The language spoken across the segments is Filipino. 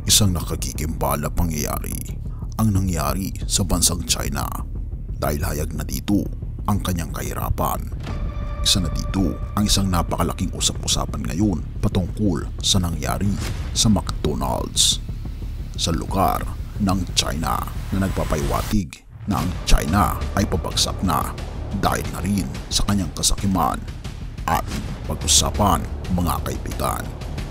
Isang nakagigimbal na pangyayari ang nangyari sa bansang China dahil hayag na dito ang kanyang kahirapan. Isa na dito ang isang napakalaking usap-usapan ngayon patungkol sa nangyari sa McDonald's sa lugar ng China na nagpapaywatig na ang China ay pabagsak na dahil na rin sa kanyang kasakiman at pag-usapan mga kaibigan.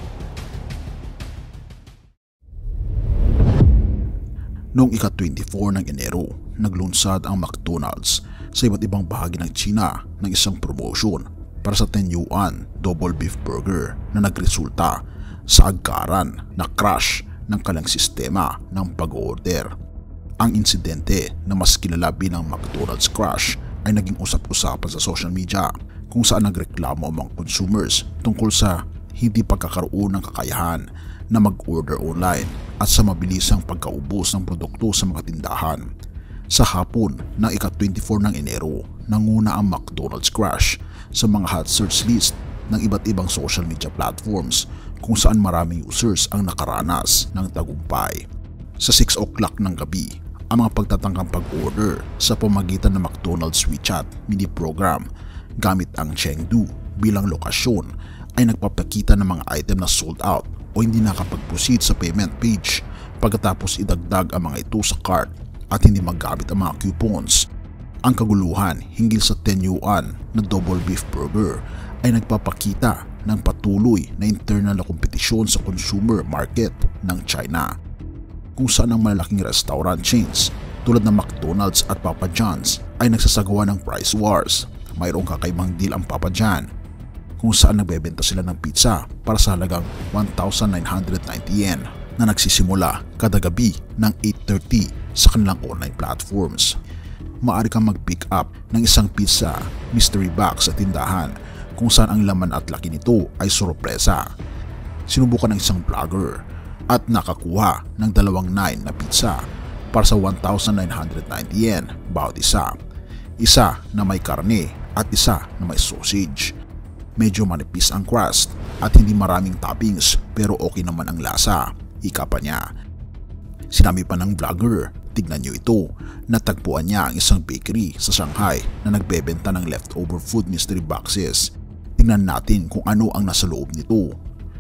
Noong ika-24 ng Enero, naglunsad ang McDonald's sa iba't ibang bahagi ng China ng isang promotion para sa 10 yuan double beef burger na nagresulta sa agaran na crash ng kanilang sistema ng pag-order. Ang insidente na mas kilala bilang McDonald's crash ay naging usap-usapan sa social media kung saan nagreklamo ang mga consumers tungkol sa hindi pagkakaroon ng kakayahan na mag-order online at sa mabilisang pagkaubos ng produkto sa mga tindahan. Sa hapon ng ika-24 ng Enero, nanguna ang McDonald's crash sa mga hot search list ng iba't ibang social media platforms kung saan maraming users ang nakaranas ng tagumpay. Sa 6 o'clock ng gabi, ang mga pagtatangkang pag-order sa pamagitan ng McDonald's WeChat mini program gamit ang Chengdu bilang lokasyon ay nagpapakita ng mga item na sold out o hindi nakapag-proceed sa payment page pagkatapos idagdag ang mga ito sa cart at hindi maggamit ang mga coupons. Ang kaguluhan hinggil sa 10 yuan na double beef burger ay nagpapakita ng patuloy na internal na kompetisyon sa consumer market ng China, kung saan ang malalaking restaurant chains tulad ng McDonald's at Papa John's ay nagsasagawa ng price wars. Mayroong kakaibang deal ang Papa John kung saan nagbebenta sila ng pizza para sa halagang 1,990 yen na nagsisimula kada gabi ng 8:30 sa kanilang online platforms. Maaari kang mag-pick up ng isang pizza mystery box sa tindahan kung saan ang laman at laki nito ay sorpresa. Sinubukan ng isang vlogger at nakakuha ng 2 9 na pizza para sa 1,990 yen bawat isa. Isa na may karne at isa na may sausage. Medyo manipis ang crust at hindi maraming toppings pero okay naman ang lasa, ika pa niya. Sinabi pa ng vlogger, tignan nyo ito, natagpuan niya ang isang bakery sa Shanghai na nagbebenta ng leftover food mystery boxes. Tingnan natin kung ano ang nasa loob nito.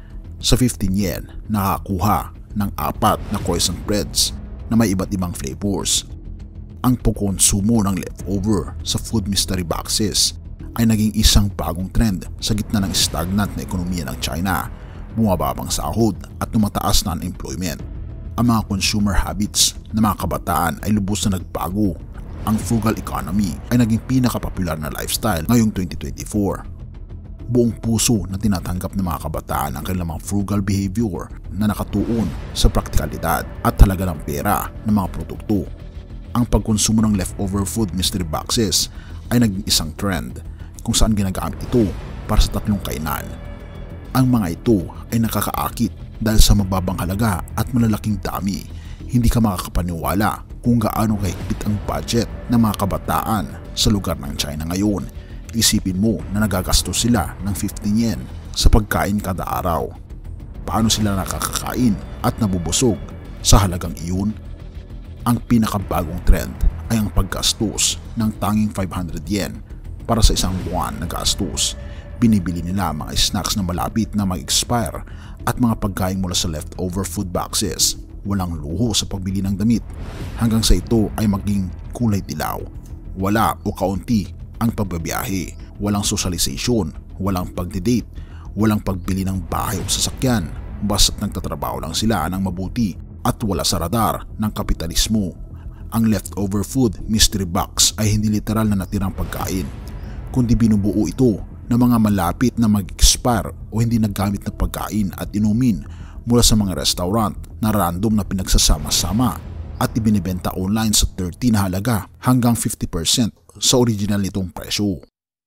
Sa 15 yen, nakakuha ng 4 na croissant breads na may iba't ibang flavors. Ang pagkonsumo ng leftover sa food mystery boxes ay naging isang bagong trend sa gitna ng stagnant na ekonomiya ng China, bumababang sahod at tumataas na unemployment. Ang mga consumer habits ng mga kabataan ay lubos na nagbago. Ang frugal economy ay naging pinakapopular na lifestyle ngayong 2024. Buong puso na tinatanggap ng mga kabataan ang kanilang mga frugal behavior na nakatuon sa praktikalidad at halaga ng pera ng mga produkto. Ang pagkonsumo ng leftover food mystery boxes ay naging isang trend kung saan ginagamit ito para sa 3 kainan. Ang mga ito ay nakakaakit dahil sa mababang halaga at malalaking dami. Hindi ka makakapaniwala kung gaano kahigpit ang budget ng mga kabataan sa lugar ng China ngayon. Isipin mo na nagagastos sila ng 15 yen sa pagkain kada araw. Paano sila nakakakain at nabubusog sa halagang iyon? Ang pinakabagong trend ay ang paggastos ng tanging 500 yen para sa isang buwan na gastos. Binibili nila mga snacks na malapit na mag-expire at mga pagkain mula sa leftover food boxes. Walang luho sa pagbili ng damit hanggang sa ito ay maging kulay dilaw. Wala o kaunti ang pagbabiyahe, walang socialization, walang pagdidate, walang pagbili ng bahay o sasakyan, basta't nagtatrabaho lang sila ng mabuti at wala sa radar ng kapitalismo. Ang leftover food mystery box ay hindi literal na natirang pagkain, kundi binubuo ito ng mga malapit na mag-expire o hindi nagamit na pagkain at inumin mula sa mga restaurant na random na pinagsasama-sama at ibinibenta online sa 30 na halaga hanggang 50% sa original nitong presyo.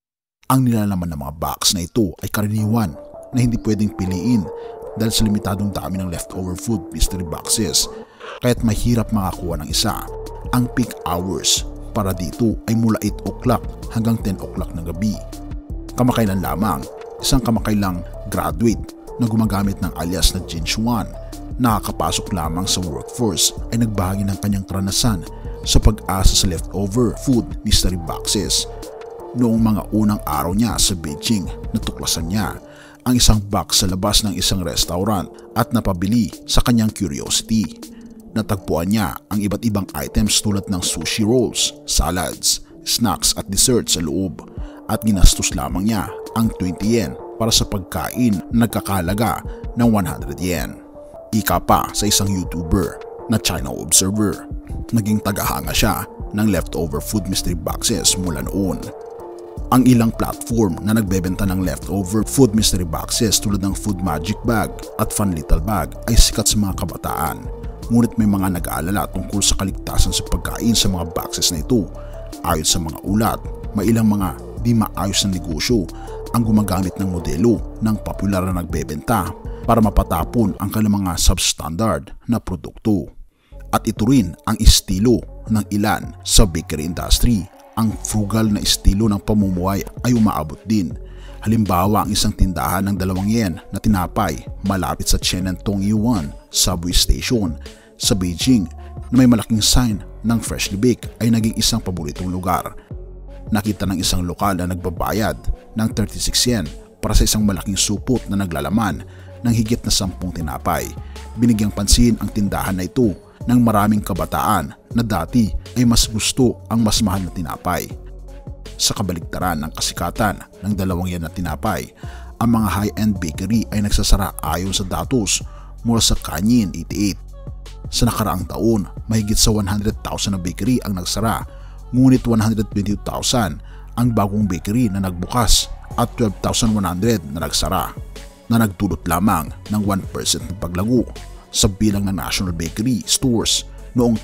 Ang nilalaman ng mga box na ito ay karaniwan na hindi pwedeng piliin dahil sa limitadong dami ng leftover food mystery boxes, kaya't mahirap makakuha ng isa. Ang peak hours para dito ay mula 8 o'clock hanggang 10 o'clock ng gabi. Kamakailan lamang, isang kamakailang graduate na gumagamit ng alias na Jin Xuan nakakapasok lamang sa workforce ay nagbahagi ng kanyang karanasan sa pag-asa sa leftover food mystery boxes. Noong mga unang araw niya sa Beijing, natuklasan niya ang isang box sa labas ng isang restaurant at napabili sa kanyang curiosity. Natagpuan niya ang iba't ibang items tulad ng sushi rolls, salads, snacks at desserts sa loob at ginastos lamang niya ang 20 yen para sa pagkain na nagkakahalaga ng 100 yen. Ika pa sa isang YouTuber na China Observer. Naging tagahanga siya ng leftover food mystery boxes mula noon. Ang ilang platform na nagbebenta ng leftover food mystery boxes tulad ng Food Magic Bag at Fun Little Bag ay sikat sa mga kabataan. Ngunit may mga nag-aalala tungkol sa kaligtasan sa pagkain sa mga boxes na ito. Ayon sa mga ulat, may ilang mga di maayos na negosyo ang gumagamit ng modelo ng popular na nagbebenta para mapatapon ang kanilang mga substandard na produkto. At ito rin ang estilo ng ilan sa bakery industry. Ang frugal na estilo ng pamumuhay ay umaabot din. Halimbawa, ang isang tindahan ng 2 yen na tinapay malapit sa Chenan Tongyuan subway station sa Beijing na may malaking sign ng freshly baked ay naging isang paboritong lugar. Nakita ng isang lokal na nagbabayad ng 36 yen para sa isang malaking supot na naglalaman ng higit na 10 tinapay. Binigyang pansin ang tindahan na ito ng maraming kabataan na dati ay mas gusto ang mas mahal na tinapay. Sa kabaligtaran ng kasikatan ng 2 yen na tinapay, ang mga high-end bakery ay nagsasara ayon sa datos mula sa Kanyin 88. Sa nakaraang taon, mahigit sa 100,000 na bakery ang nagsara, ngunit 122,000 ang bagong bakery na nagbukas at 12,100 na nagsara, na nagdulot lamang ng 1% ng paglago sa bilang ng national bakery stores noong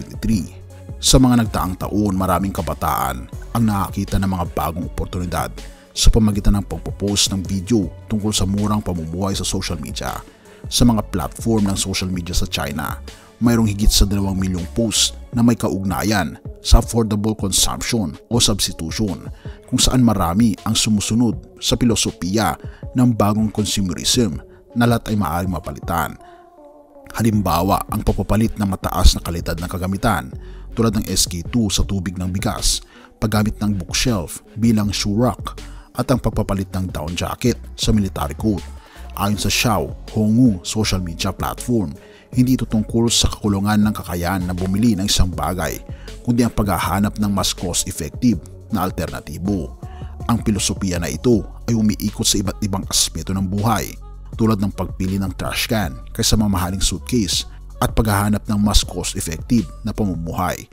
2023. Sa mga nagdaang taon, maraming kabataan ang nakakita ng mga bagong oportunidad sa pamagitan ng pagpopost ng video tungkol sa murang pamumuhay sa social media. Sa mga platform ng social media sa China, mayroong higit sa 2 milyong posts na may kaugnayan sa affordable consumption o substitution, kung saan marami ang sumusunod sa filosofiya ng bagong consumerism na lahat ay maaaring mapalitan. Halimbawa, ang pagpapalit ng mataas na kalidad ng kagamitan tulad ng SK2 sa tubig ng bigas, paggamit ng bookshelf bilang shoe rack, at ang pagpapalit ng down jacket sa military coat. Ayon sa Xiao Hongu social media platform, hindi ito tungkol sa kakulungan ng kakayahan na bumili ng isang bagay, kundi ang paghahanap ng mas cost-effective na alternatibo. Ang filosofiya na ito ay umiikot sa iba't ibang aspeto ng buhay, tulad ng pagpili ng trash can kaysa mamahaling suitcase at paghahanap ng mas cost-effective na pamumuhay.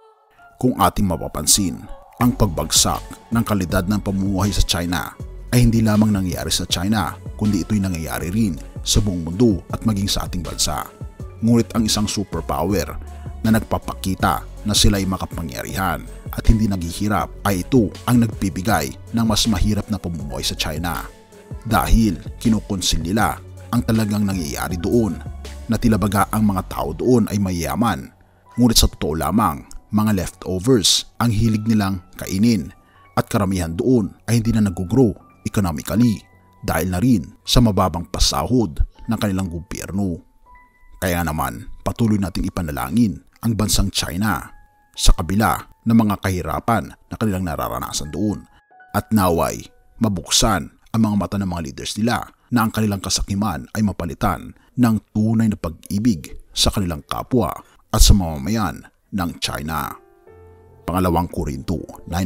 Kung ating mapapansin, ang pagbagsak ng kalidad ng pamumuhay sa China ay hindi lamang nangyayari sa China, kundi ito'y nangyayari rin sa buong mundo at maging sa ating bansa. Ngunit ang isang superpower na nagpapakita na sila ay makapangyarihan at hindi naghihirap ay ito ang nagbibigay ng mas mahirap na pamumuhay sa China. Dahil kinukonsil nila ang talagang nangyayari doon, na tila baga ang mga tao doon ay mayayaman, ngunit sa totoo lamang mga leftovers ang hilig nilang kainin, at karamihan doon ay hindi na nag-grow economically dahil na rin sa mababang pasahod ng kanilang gobyerno. Kaya naman, patuloy nating ipanalangin ang bansang China sa kabila ng mga kahirapan na kanilang nararanasan doon, at naway mabuksan ang mga mata ng mga leaders nila na ang kanilang kasakiman ay mapalitan ng tunay na pag-ibig sa kanilang kapwa at sa mamamayan ng China. Pangalawang Korinto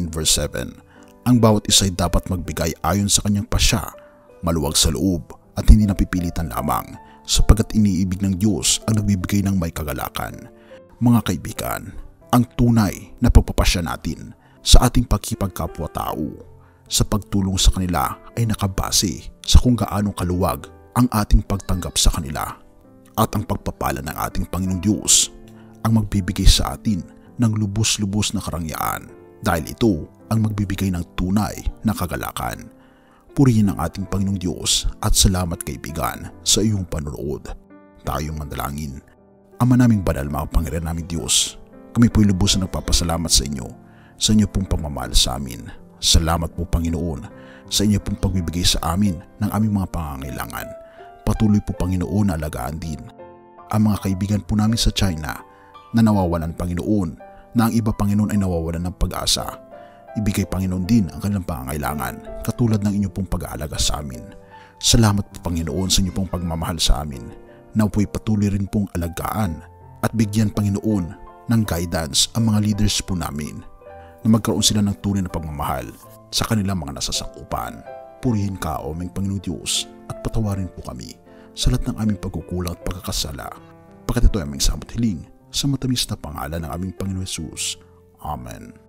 9:7, ang bawat isa ay dapat magbigay ayon sa kanyang pasya, maluwag sa loob at hindi napipilitan lamang, sapagkat iniibig ng Diyos ang nagbibigay ng may kagalakan. Mga kaibigan, ang tunay na pagpapasya natin sa ating pakikipagkapwa-tao sa pagtulong sa kanila ay nakabase sa kung gaano kaluwag ang ating pagtanggap sa kanila, at ang pagpapala ng ating Panginoong Diyos ang magbibigay sa atin ng lubos-lubos na karangyaan, dahil ito ang magbibigay ng tunay na kagalakan. Purihin ang ating Panginoong Diyos at salamat kaibigan sa iyong panonood. Tayong mandalangin. Ama naming banal, makapangyarihan naming Diyos, kami po'y lubos na nagpapasalamat sa inyo pong pagmamahal sa amin. Salamat po Panginoon sa inyo pong pagbibigay sa amin ng aming mga pangangailangan. Patuloy po Panginoon na alagaan din ang mga kaibigan po namin sa China na nawawalan Panginoon, na ang iba Panginoon ay nawawalan ng pag-asa. Ibigay Panginoon din ang kanilang pangangailangan katulad ng inyong pong pag-aalaga sa amin. Salamat po Panginoon sa inyong pong pagmamahal sa amin. Na po'y patuloy rin pong alagaan at bigyan Panginoon ng guidance ang mga leaders po namin na magkaroon sila ng tunay na pagmamahal sa kanilang mga nasasakupan. Purihin ka o aming Panginoon Diyos at patawarin po kami sa lahat ng aming pagkukulang at pagkakasala. Pagkat ito ay aming samot hiling sa matamis na pangalan ng aming Panginoon Jesus. Amen.